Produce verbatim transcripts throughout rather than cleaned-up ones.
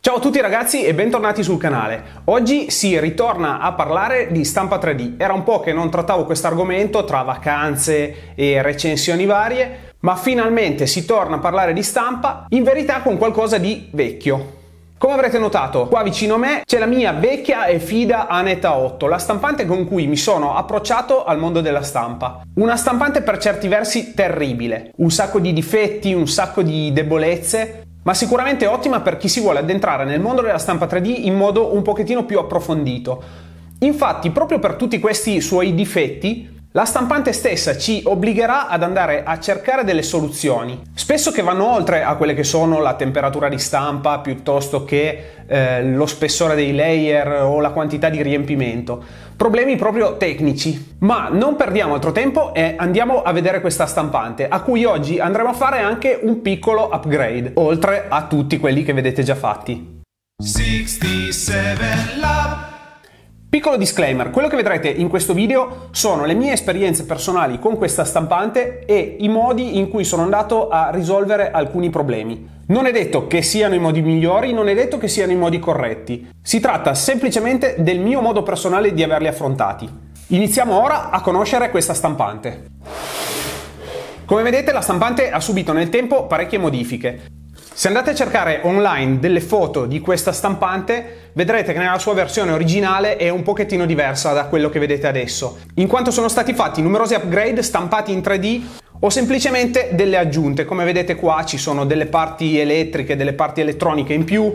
Ciao a tutti ragazzi e bentornati sul canale. Oggi si ritorna a parlare di stampa tre D. Era un po' che non trattavo questo argomento tra vacanze e recensioni varie, ma finalmente si torna a parlare di stampa, in verità con qualcosa di vecchio. Come avrete notato, qua vicino a me c'è la mia vecchia e fida Aneta otto, la stampante con cui mi sono approcciato al mondo della stampa. Una stampante per certi versi terribile, un sacco di difetti, un sacco di debolezze, ma sicuramente ottima per chi si vuole addentrare nel mondo della stampa tre D in modo un pochettino più approfondito. Infatti, proprio per tutti questi suoi difetti, la stampante stessa ci obbligherà ad andare a cercare delle soluzioni, spesso che vanno oltre a quelle che sono la temperatura di stampa piuttosto che eh, lo spessore dei layer o la quantità di riempimento. Problemi proprio tecnici. Ma non perdiamo altro tempo e andiamo a vedere questa stampante, a cui oggi andremo a fare anche un piccolo upgrade, oltre a tutti quelli che vedete già fatti. sessantasette Lab. Piccolo disclaimer, quello che vedrete in questo video sono le mie esperienze personali con questa stampante e i modi in cui sono andato a risolvere alcuni problemi. Non è detto che siano i modi migliori, non è detto che siano i modi corretti. Si tratta semplicemente del mio modo personale di averli affrontati. Iniziamo ora a conoscere questa stampante. Come vedete, la stampante ha subito nel tempo parecchie modifiche. Se andate a cercare online delle foto di questa stampante, vedrete che nella sua versione originale è un pochettino diversa da quello che vedete adesso, in quanto sono stati fatti numerosi upgrade stampati in tre D o semplicemente delle aggiunte. Come vedete qua ci sono delle parti elettriche, delle parti elettroniche in più,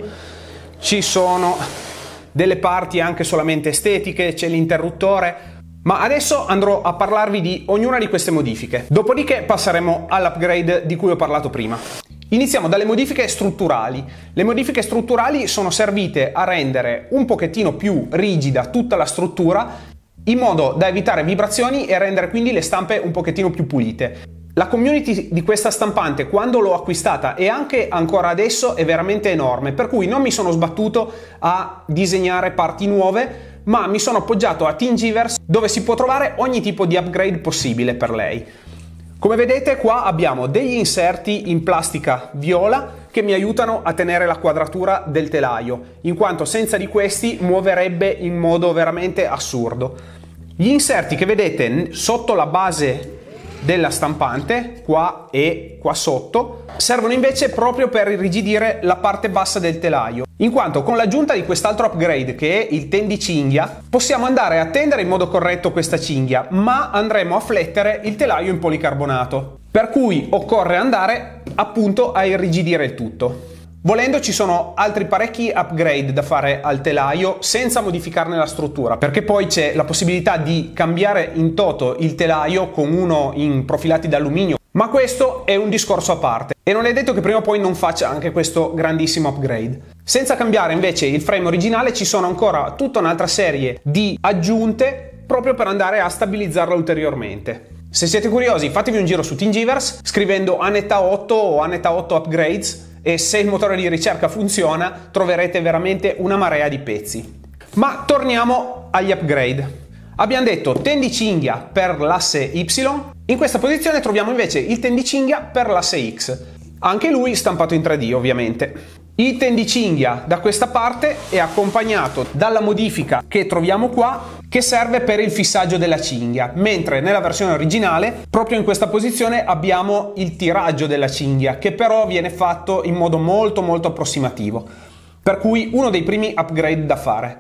ci sono delle parti anche solamente estetiche, c'è l'interruttore, ma adesso andrò a parlarvi di ognuna di queste modifiche. Dopodiché passeremo all'upgrade di cui ho parlato prima. Iniziamo dalle modifiche strutturali. Le modifiche strutturali sono servite a rendere un pochettino più rigida tutta la struttura, in modo da evitare vibrazioni e rendere quindi le stampe un pochettino più pulite. La community di questa stampante, quando l'ho acquistata e anche ancora adesso, è veramente enorme, per cui non mi sono sbattuto a disegnare parti nuove, ma mi sono appoggiato a Thingiverse, dove si può trovare ogni tipo di upgrade possibile per lei. Come vedete qua abbiamo degli inserti in plastica viola che mi aiutano a tenere la quadratura del telaio, in quanto senza di questi muoverebbe in modo veramente assurdo. Gli inserti che vedete sotto la base della stampante, qua e qua sotto, servono invece proprio per irrigidire la parte bassa del telaio, in quanto con l'aggiunta di quest'altro upgrade che è il tendicinghia possiamo andare a tendere in modo corretto questa cinghia, ma andremo a flettere il telaio in policarbonato, per cui occorre andare appunto a irrigidire il tutto. Volendo ci sono altri parecchi upgrade da fare al telaio senza modificarne la struttura, perché poi c'è la possibilità di cambiare in toto il telaio con uno in profilati d'alluminio, ma questo è un discorso a parte e non è detto che prima o poi non faccia anche questo grandissimo upgrade. Senza cambiare invece il frame originale ci sono ancora tutta un'altra serie di aggiunte proprio per andare a stabilizzarla ulteriormente. Se siete curiosi fatevi un giro su Thingiverse scrivendo Aneta otto o Aneta otto Upgrades e se il motore di ricerca funziona troverete veramente una marea di pezzi. Ma torniamo agli upgrade. Abbiamo detto tendicinghia per l'asse Y, in questa posizione troviamo invece il tendicinghia per l'asse X, anche lui stampato in tre D ovviamente. Il tendicinghia da questa parte è accompagnato dalla modifica che troviamo qua, che serve per il fissaggio della cinghia, mentre nella versione originale proprio in questa posizione abbiamo il tiraggio della cinghia, che però viene fatto in modo molto molto approssimativo, per cui uno dei primi upgrade da fare.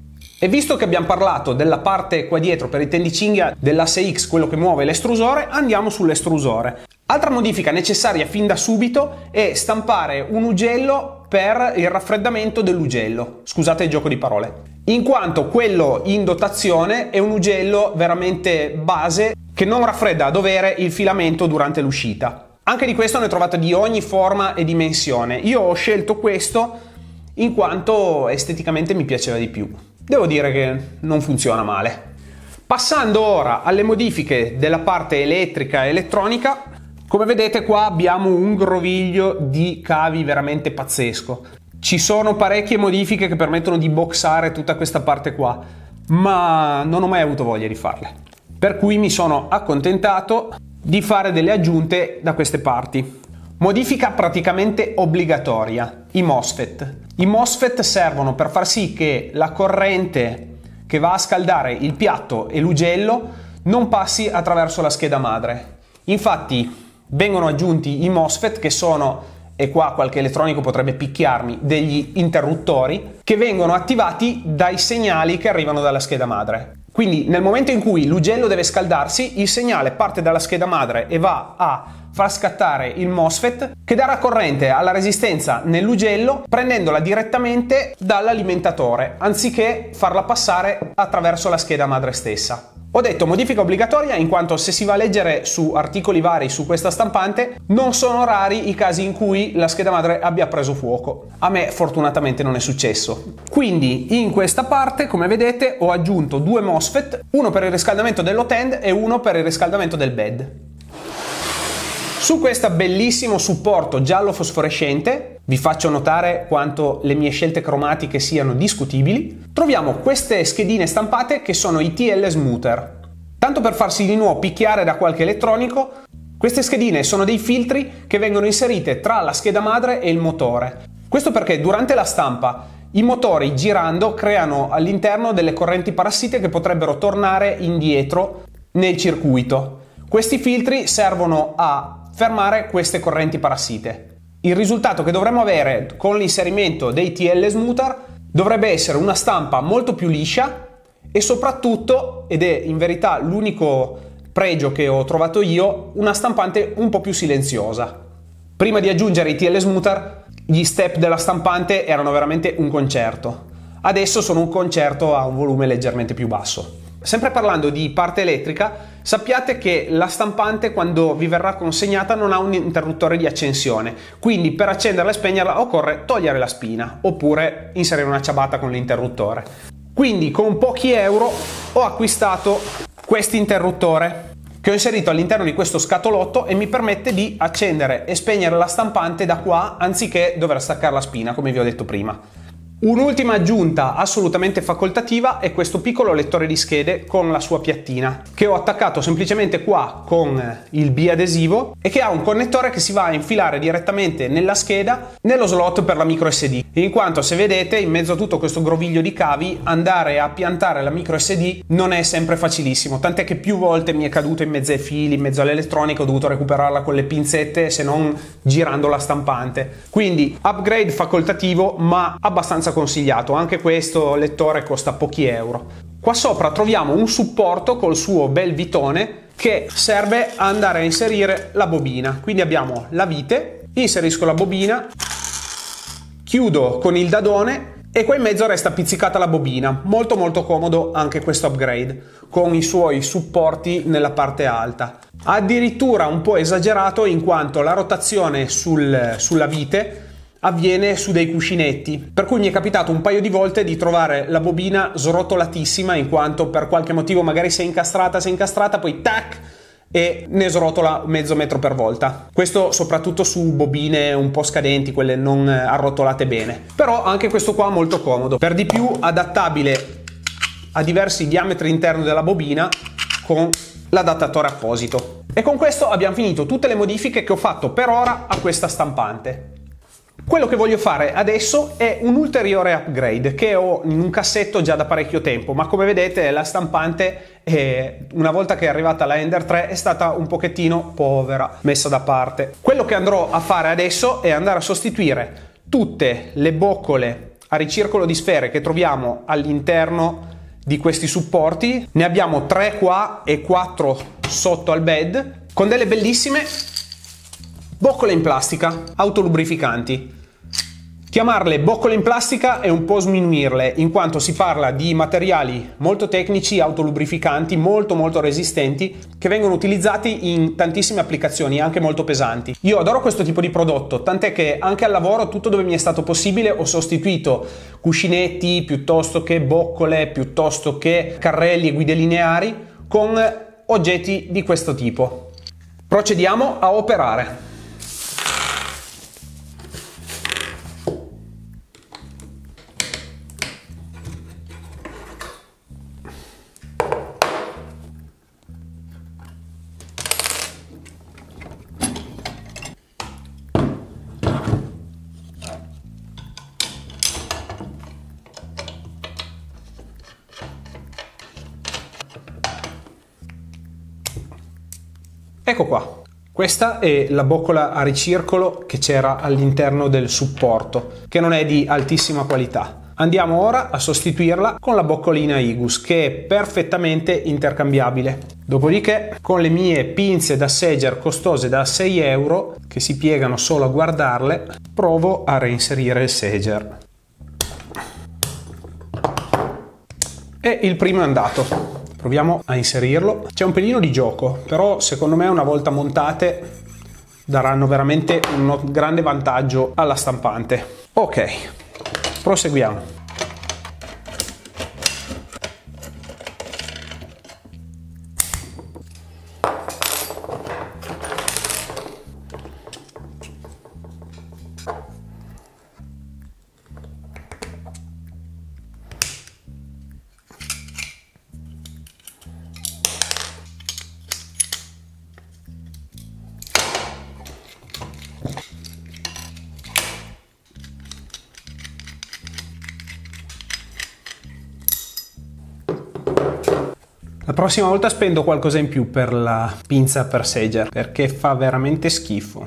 E visto che abbiamo parlato della parte qua dietro per il tendicinghia dell'asse X, quello che muove l'estrusore, andiamo sull'estrusore. Altra modifica necessaria fin da subito è stampare un ugello per il raffreddamento dell'ugello, scusate il gioco di parole, in quanto quello in dotazione è un ugello veramente base che non raffredda a dovere il filamento durante l'uscita. Anche di questo ne trovate di ogni forma e dimensione. Io ho scelto questo in quanto esteticamente mi piaceva di più. Devo dire che non funziona male. Passando ora alle modifiche della parte elettrica e elettronica, come vedete qua abbiamo un groviglio di cavi veramente pazzesco. Ci sono parecchie modifiche che permettono di boxare tutta questa parte qua, ma non ho mai avuto voglia di farle. Per cui mi sono accontentato di fare delle aggiunte da queste parti. Modifica praticamente obbligatoria, i MOSFET. I MOSFET servono per far sì che la corrente che va a scaldare il piatto e l'ugello non passi attraverso la scheda madre. Infatti vengono aggiunti i MOSFET che sono, e qua qualche elettronico potrebbe picchiarmi, degli interruttori che vengono attivati dai segnali che arrivano dalla scheda madre. Quindi nel momento in cui l'ugello deve scaldarsi, il segnale parte dalla scheda madre e va a far scattare il MOSFET che darà corrente alla resistenza nell'ugello prendendola direttamente dall'alimentatore anziché farla passare attraverso la scheda madre stessa. Ho detto modifica obbligatoria in quanto se si va a leggere su articoli vari su questa stampante non sono rari i casi in cui la scheda madre abbia preso fuoco. A me fortunatamente non è successo. Quindi in questa parte, come vedete, ho aggiunto due MOSFET, uno per il riscaldamento dell'hot end e uno per il riscaldamento del bed. Su questo bellissimo supporto giallo fosforescente, vi faccio notare quanto le mie scelte cromatiche siano discutibili, troviamo queste schedine stampate che sono i T L Smoother. Tanto per farsi di nuovo picchiare da qualche elettronico, queste schedine sono dei filtri che vengono inserite tra la scheda madre e il motore. Questo perché durante la stampa i motori girando creano all'interno delle correnti parassite che potrebbero tornare indietro nel circuito. Questi filtri servono a fermare queste correnti parassite. Il risultato che dovremmo avere con l'inserimento dei T L Smoother dovrebbe essere una stampa molto più liscia e soprattutto, ed è in verità l'unico pregio che ho trovato io, una stampante un po' più silenziosa. Prima di aggiungere i T L Smoother, gli step della stampante erano veramente un concerto. Adesso sono un concerto a un volume leggermente più basso. Sempre parlando di parte elettrica, sappiate che la stampante quando vi verrà consegnata non ha un interruttore di accensione, quindi per accenderla e spegnerla occorre togliere la spina oppure inserire una ciabatta con l'interruttore. Quindi con pochi euro ho acquistato questo interruttore che ho inserito all'interno di questo scatolotto e mi permette di accendere e spegnere la stampante da qua anziché dover staccare la spina come vi ho detto prima. Un'ultima aggiunta assolutamente facoltativa è questo piccolo lettore di schede con la sua piattina che ho attaccato semplicemente qua con il biadesivo e che ha un connettore che si va a infilare direttamente nella scheda nello slot per la micro S D, in quanto se vedete in mezzo a tutto questo groviglio di cavi andare a piantare la micro S D non è sempre facilissimo, tant'è che più volte mi è caduto in mezzo ai fili, in mezzo all'elettronica, ho dovuto recuperarla con le pinzette se non girando la stampante. Quindi upgrade facoltativo ma abbastanza consigliato, anche questo lettore costa pochi euro. Qua sopra troviamo un supporto col suo bel vitone che serve a andare a inserire la bobina, quindi abbiamo la vite, inserisco la bobina, chiudo con il dadone e qua in mezzo resta pizzicata la bobina. Molto molto comodo anche questo upgrade con i suoi supporti nella parte alta, addirittura un po' esagerato in quanto la rotazione sul, sulla vite avviene su dei cuscinetti, per cui mi è capitato un paio di volte di trovare la bobina srotolatissima in quanto per qualche motivo magari si è incastrata, si è incastrata, poi tac e ne srotola mezzo metro per volta. Questo soprattutto su bobine un po' scadenti, quelle non arrotolate bene. Però anche questo qua molto comodo, per di più adattabile a diversi diametri interni della bobina con l'adattatore apposito. E con questo abbiamo finito tutte le modifiche che ho fatto per ora a questa stampante. Quello che voglio fare adesso è un ulteriore upgrade che ho in un cassetto già da parecchio tempo, ma come vedete la stampante eh, una volta che è arrivata la Ender tre è stata un pochettino povera, messa da parte. Quello che andrò a fare adesso è andare a sostituire tutte le boccole a ricircolo di sfere che troviamo all'interno di questi supporti. Ne abbiamo tre qua e quattro sotto al bed con delle bellissime boccole in plastica autolubrificanti. Chiamarle boccole in plastica è un po' sminuirle, in quanto si parla di materiali molto tecnici, autolubrificanti, molto molto resistenti, che vengono utilizzati in tantissime applicazioni, anche molto pesanti. Io adoro questo tipo di prodotto, tant'è che anche al lavoro, tutto dove mi è stato possibile, ho sostituito cuscinetti, piuttosto che boccole, piuttosto che carrelli e guide lineari, con oggetti di questo tipo. Procediamo a operare. Ecco qua. Questa è la boccola a ricircolo che c'era all'interno del supporto, che non è di altissima qualità. Andiamo ora a sostituirla con la boccolina Igus, che è perfettamente intercambiabile. Dopodiché, con le mie pinze da Sager costose da sei euro, che si piegano solo a guardarle, provo a reinserire il Sager. E il primo è andato. Proviamo a inserirlo. C'è un pelino di gioco, però secondo me una volta montate daranno veramente un grande vantaggio alla stampante. Ok, proseguiamo. La prossima volta spendo qualcosa in più per la pinza per Sager, perché fa veramente schifo.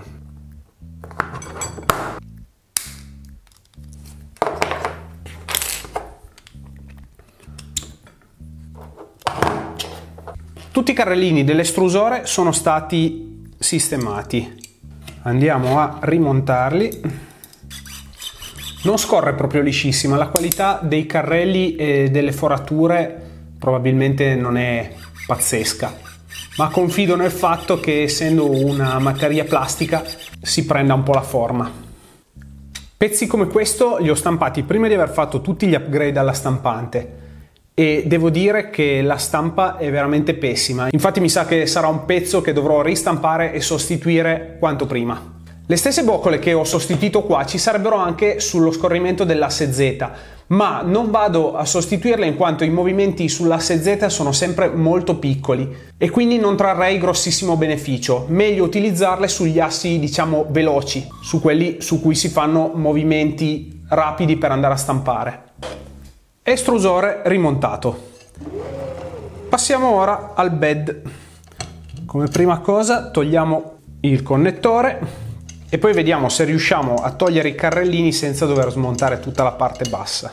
Tutti i carrellini dell'estrusore sono stati sistemati. Andiamo a rimontarli. Non scorre proprio liscissima, la qualità dei carrelli e delle forature probabilmente non è pazzesca, ma confido nel fatto che, essendo una materia plastica, si prenda un po' la forma. Pezzi come questo li ho stampati prima di aver fatto tutti gli upgrade alla stampante e devo dire che la stampa è veramente pessima. Infatti mi sa che sarà un pezzo che dovrò ristampare e sostituire quanto prima. Le stesse boccole che ho sostituito qua ci sarebbero anche sullo scorrimento dell'asse Z, ma non vado a sostituirle in quanto i movimenti sull'asse Z sono sempre molto piccoli e quindi non trarrei grossissimo beneficio. Meglio utilizzarle sugli assi, diciamo, veloci, su quelli su cui si fanno movimenti rapidi per andare a stampare. Estrusore rimontato. Passiamo ora al bed. Come prima cosa togliamo il connettore e poi vediamo se riusciamo a togliere i carrellini senza dover smontare tutta la parte bassa.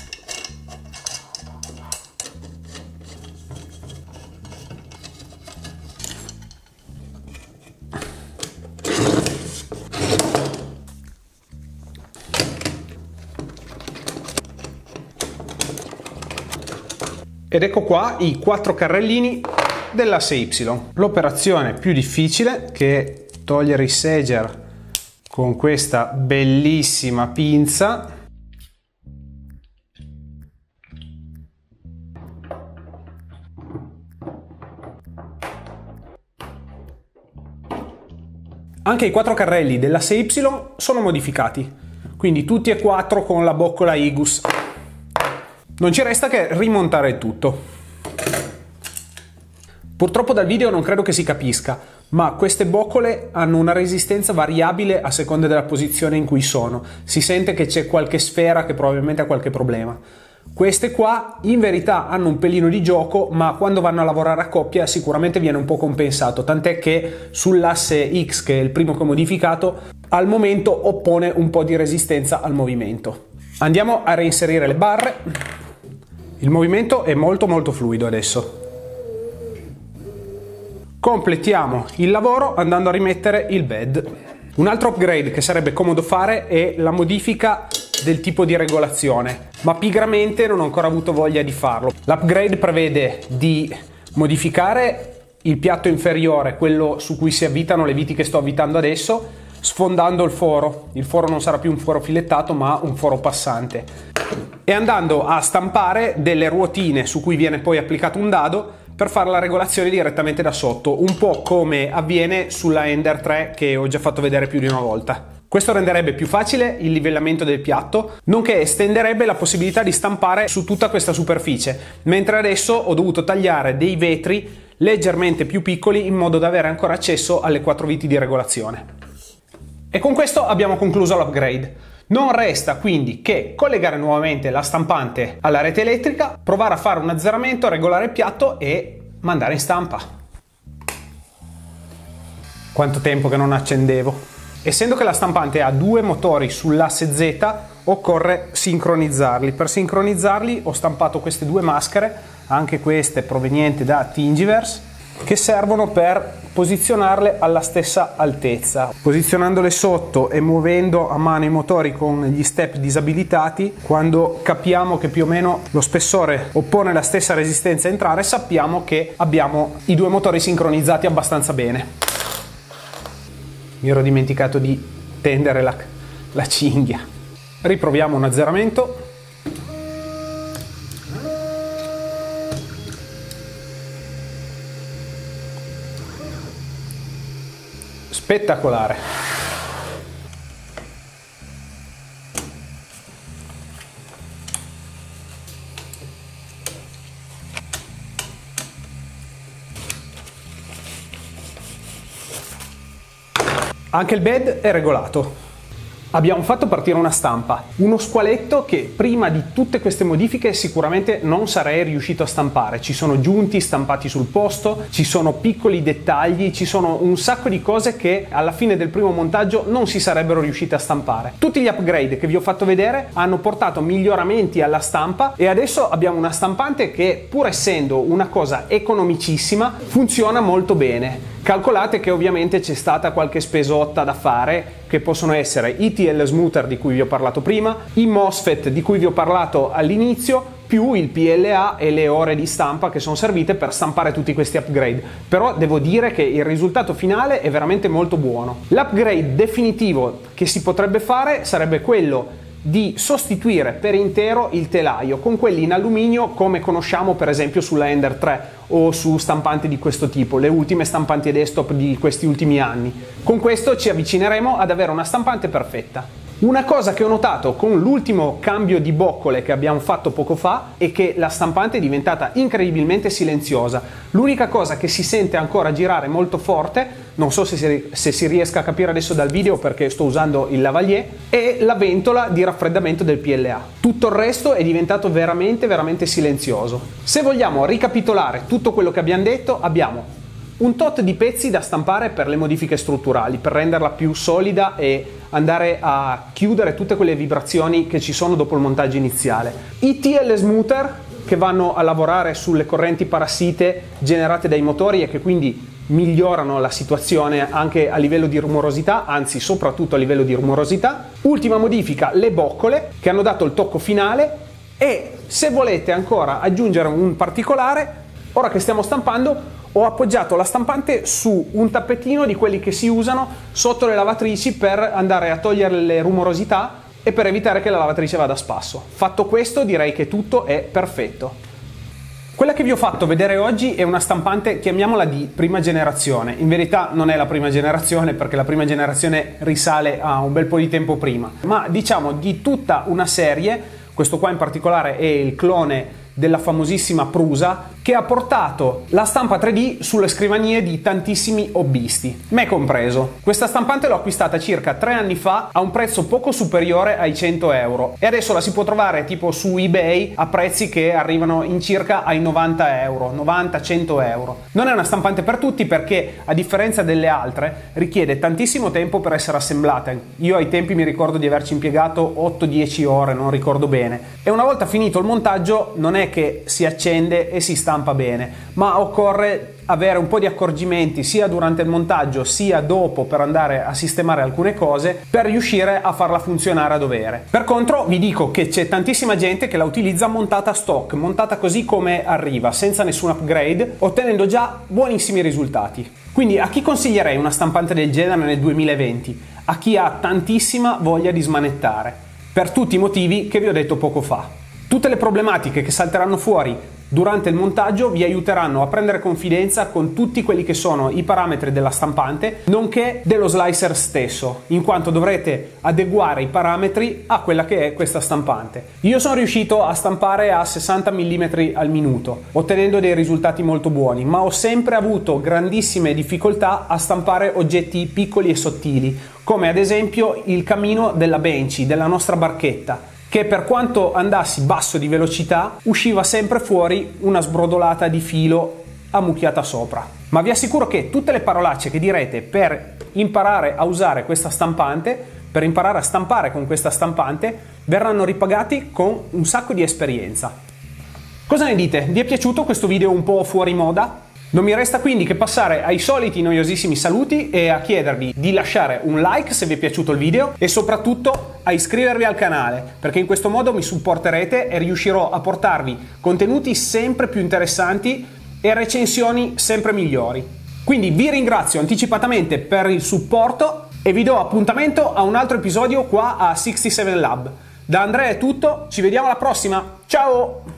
Ed ecco qua i quattro carrellini dell'asse Y. L'operazione più difficile, che è togliere i Sager con questa bellissima pinza. Anche i quattro carrelli dell'asse Y sono modificati, quindi tutti e quattro con la boccola Igus. Non ci resta che rimontare il tutto. Purtroppo dal video non credo che si capisca, ma queste boccole hanno una resistenza variabile a seconda della posizione in cui sono. Si sente che c'è qualche sfera che probabilmente ha qualche problema. Queste qua in verità hanno un pelino di gioco, ma quando vanno a lavorare a coppia sicuramente viene un po' compensato, tant'è che sull'asse X, che è il primo che ho modificato, al momento oppone un po' di resistenza al movimento. Andiamo a reinserire le barre. Il movimento è molto molto fluido adesso. Completiamo il lavoro andando a rimettere il bed. Un altro upgrade che sarebbe comodo fare è la modifica del tipo di regolazione, ma pigramente non ho ancora avuto voglia di farlo. L'upgrade prevede di modificare il piatto inferiore, quello su cui si avvitano le viti che sto avvitando adesso, sfondando il foro. Il foro non sarà più un foro filettato ma un foro passante, e andando a stampare delle ruotine su cui viene poi applicato un dado per fare la regolazione direttamente da sotto, un po' come avviene sulla Ender tre che ho già fatto vedere più di una volta. Questo renderebbe più facile il livellamento del piatto, nonché estenderebbe la possibilità di stampare su tutta questa superficie, mentre adesso ho dovuto tagliare dei vetri leggermente più piccoli in modo da avere ancora accesso alle quattro viti di regolazione. E con questo abbiamo concluso l'upgrade. Non resta quindi che collegare nuovamente la stampante alla rete elettrica, provare a fare un azzeramento, regolare il piatto e mandare in stampa. quanto tempo che non accendevo. Essendo che la stampante ha due motori sull'asse Z, occorre sincronizzarli. Per sincronizzarli ho stampato queste due maschere, anche queste provenienti da Thingiverse, che servono per posizionarle alla stessa altezza. Posizionandole sotto e muovendo a mano i motori con gli step disabilitati, quando capiamo che più o meno lo spessore oppone la stessa resistenza a entrare, sappiamo che abbiamo i due motori sincronizzati abbastanza bene. Mi ero dimenticato di tendere la, la cinghia. Riproviamo un azzeramento. Spettacolare. Anche il bed è regolato. Abbiamo fatto partire una stampa, uno squaletto che prima di tutte queste modifiche sicuramente non sarei riuscito a stampare. Ci sono giunti stampati sul posto, ci sono piccoli dettagli, ci sono un sacco di cose che alla fine del primo montaggio non si sarebbero riuscite a stampare. Tutti gli upgrade che vi ho fatto vedere hanno portato miglioramenti alla stampa e adesso abbiamo una stampante che, pur essendo una cosa economicissima, funziona molto bene. Calcolate che ovviamente c'è stata qualche spesotta da fare, che possono essere i T L smoother di cui vi ho parlato prima, i MOSFET di cui vi ho parlato all'inizio, più il P L A e le ore di stampa che sono servite per stampare tutti questi upgrade. Però devo dire che il risultato finale è veramente molto buono. L'upgrade definitivo che si potrebbe fare sarebbe quello di sostituire per intero il telaio con quelli in alluminio come conosciamo per esempio sulla Ender tre o su stampanti di questo tipo, le ultime stampanti desktop di questi ultimi anni. Con questo ci avvicineremo ad avere una stampante perfetta. Una cosa che ho notato con l'ultimo cambio di boccole che abbiamo fatto poco fa è che la stampante è diventata incredibilmente silenziosa. L'unica cosa che si sente ancora girare molto forte, non so se si, se si riesca a capire adesso dal video perché sto usando il lavalier, è la ventola di raffreddamento del P L A. Tutto il resto è diventato veramente veramente silenzioso. Se vogliamo ricapitolare tutto quello che abbiamo detto, abbiamo un tot di pezzi da stampare per le modifiche strutturali, per renderla più solida e andare a chiudere tutte quelle vibrazioni che ci sono dopo il montaggio iniziale. I T L smoother che vanno a lavorare sulle correnti parassite generate dai motori e che quindi migliorano la situazione anche a livello di rumorosità, anzi soprattutto a livello di rumorosità. Ultima modifica, le boccole che hanno dato il tocco finale. E se volete ancora aggiungere un particolare, ora che stiamo stampando ho appoggiato la stampante su un tappetino di quelli che si usano sotto le lavatrici per andare a togliere le rumorosità e per evitare che la lavatrice vada a spasso. Fatto questo, direi che tutto è perfetto. Quella che vi ho fatto vedere oggi è una stampante, chiamiamola di prima generazione. In verità non è la prima generazione perché la prima generazione risale a un bel po' di tempo prima, ma diciamo di tutta una serie. Questo qua in particolare è il clone della famosissima Prusa, che ha portato la stampa tre D sulle scrivanie di tantissimi hobbisti, me compreso. Questa stampante l'ho acquistata circa tre anni fa a un prezzo poco superiore ai cento euro e adesso la si può trovare tipo su eBay a prezzi che arrivano in circa ai novanta euro, novanta cento euro. Non è una stampante per tutti perché, a differenza delle altre, richiede tantissimo tempo per essere assemblata. Io ai tempi mi ricordo di averci impiegato otto dieci ore, non ricordo bene, e una volta finito il montaggio non è che si accende e si stampa bene, ma occorre avere un po' di accorgimenti sia durante il montaggio sia dopo per andare a sistemare alcune cose per riuscire a farla funzionare a dovere. Per contro vi dico che c'è tantissima gente che la utilizza montata stock, montata così come arriva, senza nessun upgrade, ottenendo già buonissimi risultati. Quindi a chi consiglierei una stampante del genere nel duemilaventi? A chi ha tantissima voglia di smanettare, per tutti i motivi che vi ho detto poco fa. Tutte le problematiche che salteranno fuori durante il montaggio vi aiuteranno a prendere confidenza con tutti quelli che sono i parametri della stampante, nonché dello slicer stesso, in quanto dovrete adeguare i parametri a quella che è questa stampante. Io sono riuscito a stampare a sessanta millimetri al minuto, ottenendo dei risultati molto buoni, ma ho sempre avuto grandissime difficoltà a stampare oggetti piccoli e sottili, come ad esempio il camino della Benchy, della nostra barchetta, che per quanto andassi basso di velocità usciva sempre fuori una sbrodolata di filo ammucchiata sopra. Ma vi assicuro che tutte le parolacce che direte per imparare a usare questa stampante, per imparare a stampare con questa stampante, verranno ripagati con un sacco di esperienza. Cosa ne dite? Vi è piaciuto questo video un po' fuori moda? Non mi resta quindi che passare ai soliti noiosissimi saluti e a chiedervi di lasciare un like se vi è piaciuto il video e soprattutto a iscrivervi al canale, perché in questo modo mi supporterete e riuscirò a portarvi contenuti sempre più interessanti e recensioni sempre migliori. Quindi vi ringrazio anticipatamente per il supporto e vi do appuntamento a un altro episodio qua a sessantasette Lab. Da Andrea è tutto, ci vediamo alla prossima, ciao!